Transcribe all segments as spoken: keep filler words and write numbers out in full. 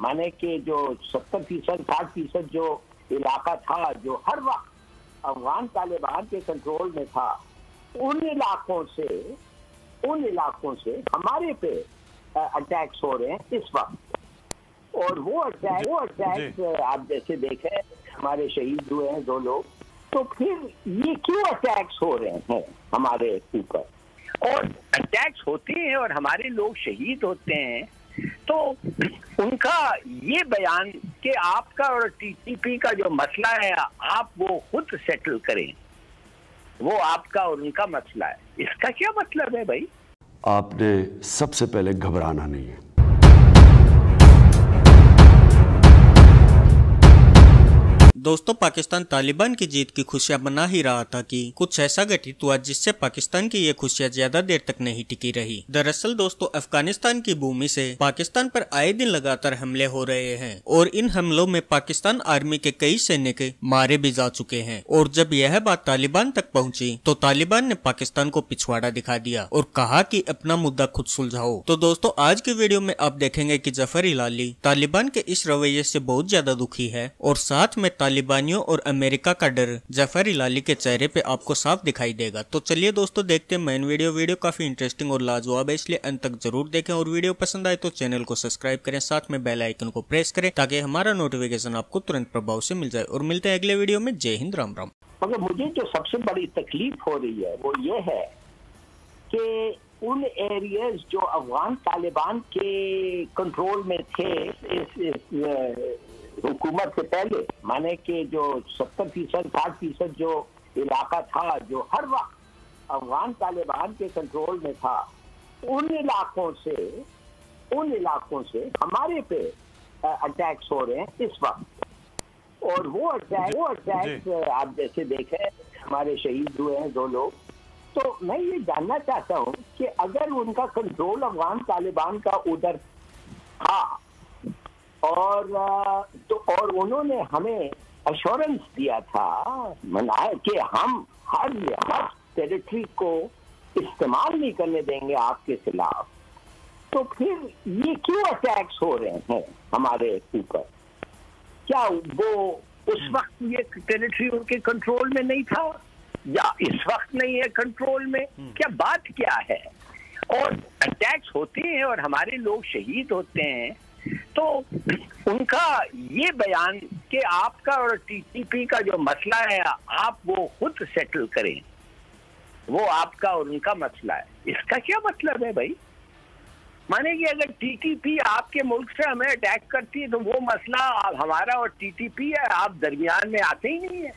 माने कि जो सत्तर फीसद साठ फीसद जो इलाका था जो हर वक्त अफगान तालिबान के कंट्रोल में था, उन इलाकों से उन इलाकों से हमारे पे अटैक्स हो रहे हैं इस वक्त। और वो अटैक वो अटैक आप जैसे देखें हमारे शहीद हुए हैं दो लोग, तो फिर ये क्यों अटैक्स हो रहे हैं हमारे ऊपर? और अटैक्स होते हैं और हमारे लोग शहीद होते हैं, तो उनका ये बयान कि आपका और टीटीपी का जो मसला है आप वो खुद सेटल करें, वो आपका और उनका मसला है, इसका क्या मतलब है भाई? आपने सबसे पहले घबराना नहीं है। दोस्तों, पाकिस्तान तालिबान की जीत की खुशियां मना ही रहा था कि कुछ ऐसा घटित हुआ जिससे पाकिस्तान की ये खुशियां ज्यादा देर तक नहीं टिकी रही। दरअसल दोस्तों, अफगानिस्तान की भूमि से पाकिस्तान पर आए दिन लगातार हमले हो रहे हैं और इन हमलों में पाकिस्तान आर्मी के कई सैनिक मारे भी जा चुके हैं। और जब यह बात तालिबान तक पहुंची तो तालिबान ने पाकिस्तान को पिछवाड़ा दिखा दिया और कहा कि अपना मुद्दा खुद सुलझाओ। तो दोस्तों, आज के वीडियो में आप देखेंगे कि जफर हिलाली तालिबान के इस रवैये से बहुत ज्यादा दुखी है और साथ में तालिबानियों और अमेरिका का डर जफर हिलाली के चेहरे पे आपको साफ दिखाई देगा। तो चलिए दोस्तों, देखते हैं मेन वीडियो। वीडियो काफी इंटरेस्टिंग और लाजवाब है, इसलिए अंत तक जरूर देखें और वीडियो पसंद आए तो चैनल को सब्सक्राइब करें, साथ में बेल आइकन को प्रेस करें ताकि हमारा नोटिफिकेशन आपको तुरंत प्रभाव से मिल जाए। और मिलते हैं अगले वीडियो में। जय हिंद, राम राम। मगर मुझे जो सबसे बड़ी तकलीफ हो रही है वो ये है कि उन एरियाज जो अफगान तालिबान के कंट्रोल में थे इस, इस हुकूमत से पहले, माने कि जो सत्तर फीसद साठ फीसद जो इलाका था जो हर वक्त अफगान तालिबान के कंट्रोल में था, उन इलाकों से उन इलाकों से हमारे पे अटैक्स हो रहे हैं इस वक्त। और वो अटैक वो अटैक आप जैसे देखें हमारे शहीद हुए हैं दो लोग। तो मैं ये जानना चाहता हूँ कि अगर उनका कंट्रोल अफगान तालिबान का उधर था और तो और उन्होंने हमें अश्योरेंस दिया था, मनाया कि हम हर हर टेरिटरी को इस्तेमाल नहीं करने देंगे आपके खिलाफ, तो फिर ये क्यों अटैक्स हो रहे हैं हमारे ऊपर? क्या वो उस वक्त ये टेरिटरी उनके कंट्रोल में नहीं था या इस वक्त नहीं है कंट्रोल में? क्या बात क्या है? और अटैक्स होते हैं और हमारे लोग शहीद होते हैं, तो उनका ये बयान कि आपका और टीटीपी का जो मसला है आप वो खुद सेटल करें, वो आपका और उनका मसला है, इसका क्या मतलब है भाई? माने कि अगर टीटीपी आपके मुल्क से हमें अटैक करती है तो वो मसला हमारा और टीटीपी है, आप दरमियान में आते ही नहीं है।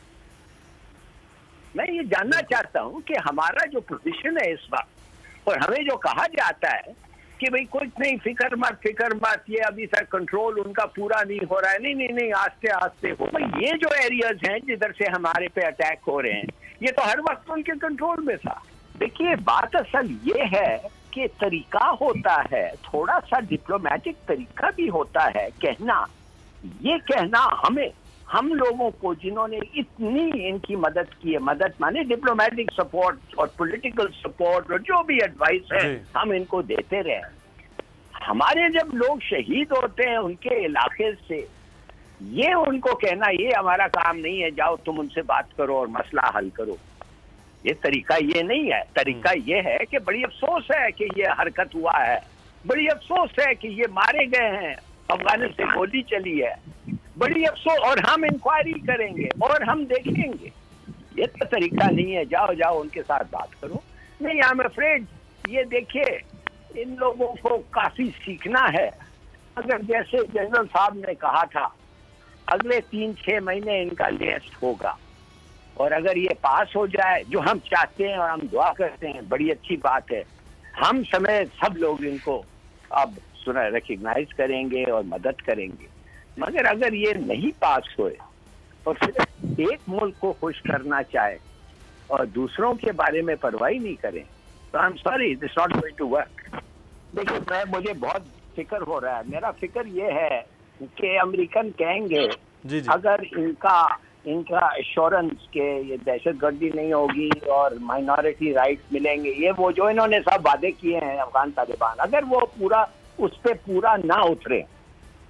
मैं ये जानना चाहता हूं कि हमारा जो पोजीशन है इस वक्त, और हमें जो कहा जाता है कि भाई कुछ नहीं, फिक्र मत फिक्र मत, ये अभी तक कंट्रोल उनका पूरा नहीं हो रहा है, नहीं नहीं नहीं आस्ते आस्ते हो। भाई ये जो एरियाज हैं जिधर से हमारे पे अटैक हो रहे हैं, ये तो हर वक्त उनके कंट्रोल में था। देखिए, बात असल ये है कि तरीका होता है, थोड़ा सा डिप्लोमेटिक तरीका भी होता है कहना। ये कहना हमें हम लोगों को जिन्होंने इतनी इनकी मदद की है, मदद माने डिप्लोमेटिक सपोर्ट और पॉलिटिकल सपोर्ट और जो भी एडवाइस है हम इनको देते रहे। हमारे जब लोग शहीद होते हैं उनके इलाके से, ये उनको कहना ये हमारा काम नहीं है, जाओ तुम उनसे बात करो और मसला हल करो, ये तरीका ये नहीं है। तरीका ये है कि बड़ी अफसोस है कि ये हरकत हुआ है, बड़ी अफसोस है कि ये मारे गए हैं, अफगानिस्तान से गोली चली है, बड़ी अफसोस, और हम इंक्वायरी करेंगे और हम देखेंगे। ये तो तरीका नहीं है, जाओ जाओ उनके साथ बात करो। नहीं, आई एम अफ्रेड, ये देखिए इन लोगों को काफी सीखना है। अगर जैसे जनरल साहब ने कहा था अगले तीन छह महीने इनका लिस्ट होगा, और अगर ये पास हो जाए जो हम चाहते हैं और हम दुआ करते हैं, बड़ी अच्छी बात है, हम समय सब लोग इनको अब सुना रिकग्नाइज करेंगे और मदद करेंगे। मगर अगर ये नहीं पास हुए और सिर्फ एक मुल्क को खुश करना चाहे और दूसरों के बारे में परवाह नहीं करें, तो I am sorry, it's not going to work. देखिए, मैं मुझे बहुत फिक्र हो रहा है। मेरा फिक्र ये है कि अमेरिकन कहेंगे जी जी। अगर इनका इनका एश्योरेंस के ये दहशतगर्दी नहीं होगी और माइनॉरिटी राइट्स मिलेंगे, ये वो जो इन्होंने सब वादे किए हैं अफगान तालिबान, अगर वो पूरा उस पर पूरा ना उतरे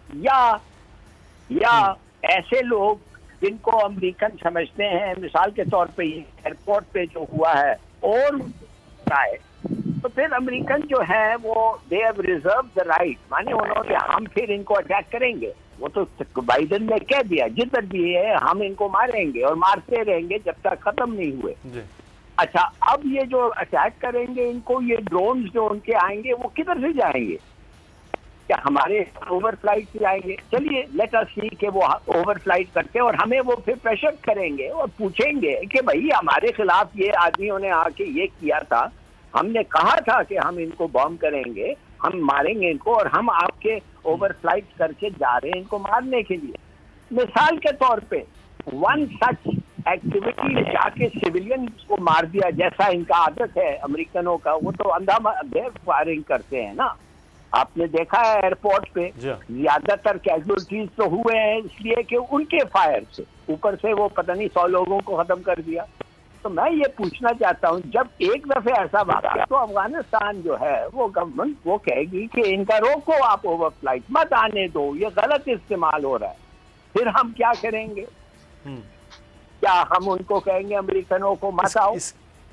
या या ऐसे लोग जिनको अमेरिकन समझते हैं, मिसाल के तौर पे एयरपोर्ट पे जो हुआ है और है, तो फिर अमेरिकन जो है वो they have reserve the right, माने उन्होंने हम फिर इनको अटैक करेंगे। वो तो बाइडेन ने कह दिया जिधर भी है हम इनको मारेंगे और मारते रहेंगे जब तक खत्म नहीं हुए। अच्छा, अब ये जो अटैक करेंगे इनको, ये ड्रोन जो उनके आएंगे वो किधर से जाएंगे? क्या हमारे ओवरफ्लाइट से आएंगे? चलिए लेट अस सी कि वो ओवरफ्लाइट करते हैं और हमें वो फिर प्रेशर करेंगे और पूछेंगे कि भाई हमारे खिलाफ ये आदमियों ने आके ये किया था, हमने कहा था कि हम इनको बॉम्ब करेंगे, हम मारेंगे इनको, और हम आपके ओवरफ्लाइट करके जा रहे हैं इनको मारने के लिए। मिसाल के तौर पे वन सच एक्टिविटी जाके सिविलियन को मार दिया, जैसा इनका आदत है अमेरिकनों का, वो तो अंधाधुंध फायरिंग करते हैं ना। आपने देखा है एयरपोर्ट पे ज्यादातर कैजुअलिटीज तो हुए हैं इसलिए कि उनके फायर से, ऊपर से वो पता नहीं सौ लोगों को खत्म कर दिया। तो मैं ये पूछना चाहता हूँ, जब एक दफे ऐसा वाक़ा तो अफगानिस्तान जो है वो गवर्नमेंट वो कहेगी कि इनका रोको, आप ओवरफ्लाइट मत आने दो, ये गलत इस्तेमाल हो रहा है। फिर हम क्या करेंगे? क्या हम उनको कहेंगे अमेरिकनों को मत आओ? इस,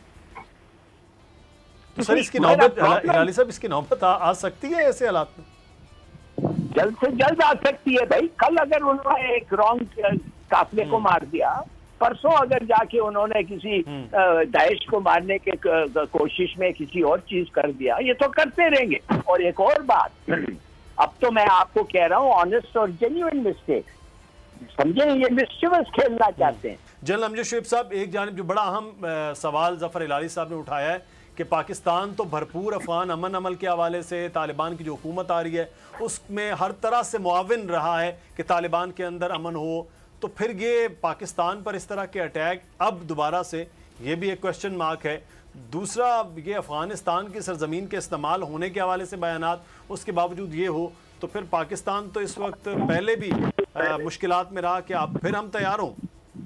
तो सर इसकी नौबत, हिलाली साहब, इसकी नौबत आ, आ सकती है ऐसे हालात में? जल्द से जल्द आ सकती है भाई। कल अगर उन्होंने एक रॉन्ग काफिले को मार दिया, परसों अगर जाके उन्होंने किसी दाइश को मारने के कोशिश में किसी और चीज कर दिया, ये तो करते रहेंगे। और एक और बात, अब तो मैं आपको कह रहा हूँ ऑनेस्ट और जेन्युइन मिस्टेक, समझे, ये मिस्चिवस खेलना चाहते हैं। जनरल अमजद शोएब साहब, एक जानिब जो बड़ा अहम सवाल जफर हिलाली साहब ने उठाया है कि पाकिस्तान तो भरपूर अफगान अमन अमल के हवाले से तालिबान की जो हुकूमत आ रही है उसमें हर तरह से मुआविन रहा है कि तालिबान के अंदर अमन हो, तो फिर ये पाकिस्तान पर इस तरह के अटैक अब दोबारा से, ये भी एक क्वेश्चन मार्क है। दूसरा, ये अफगानिस्तान की सरजमीन के इस्तेमाल होने के हवाले से बयानात, उसके बावजूद ये हो, तो फिर पाकिस्तान तो इस वक्त पहले भी मुश्किलात में रहा कि आप फिर हम तैयार हों।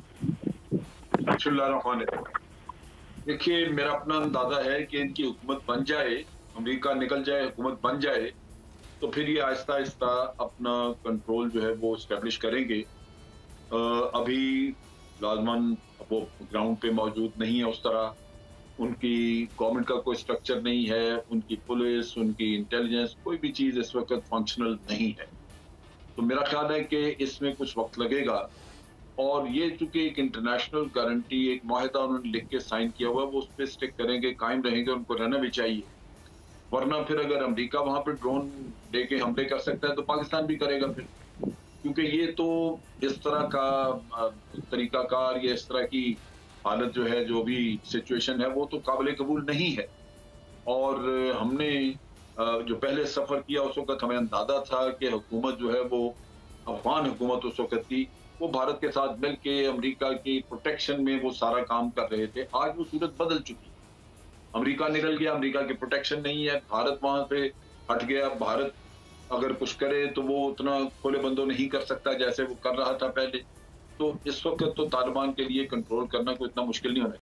देखिए, मेरा अपना अंदाजा है कि इनकी हुकूमत बन जाए, अमेरिका निकल जाए, हुकूमत बन जाए, तो फिर ये आहिस्ता आहिस्ता अपना कंट्रोल जो है वो इस्टेब्लिश करेंगे। अभी लाजमन वो ग्राउंड पे मौजूद नहीं है, उस तरह उनकी गवर्नमेंट का कोई स्ट्रक्चर नहीं है, उनकी पुलिस, उनकी इंटेलिजेंस, कोई भी चीज़ इस वक्त फंक्शनल नहीं है। तो मेरा ख्याल है कि इसमें कुछ वक्त लगेगा, और ये चूंकि एक इंटरनेशनल गारंटी, एक माहिदा उन्होंने लिख के साइन किया हुआ है, वो उस पर स्टिक करेंगे, कायम रहेंगे, उनको रहना भी चाहिए। वरना फिर अगर अमेरिका वहां पर ड्रोन दे के हमले कर सकता है तो पाकिस्तान भी करेगा फिर, क्योंकि ये तो इस तरह का तरीकाकार या इस तरह की हालत जो है, जो भी सिचुएशन है, वो तो काबिल कबूल नहीं है। और हमने जो पहले सफ़र किया उस वक्त हमें अंदाजा था कि हुकूमत जो है वो अफगान हुकूमत उस वक्त की, वो भारत के साथ मिल के अमरीका की प्रोटेक्शन में वो सारा काम कर रहे थे। आज वो सूरत बदल चुकी, अमरीका निकल गया, अमरीका की प्रोटेक्शन नहीं है, भारत वहां से हट गया। भारत अगर कुछ करे तो वो उतना खोले बंदो नहीं कर सकता जैसे वो कर रहा था पहले। तो इस वक्त तो तालिबान के लिए कंट्रोल करना कोई इतना मुश्किल नहीं होना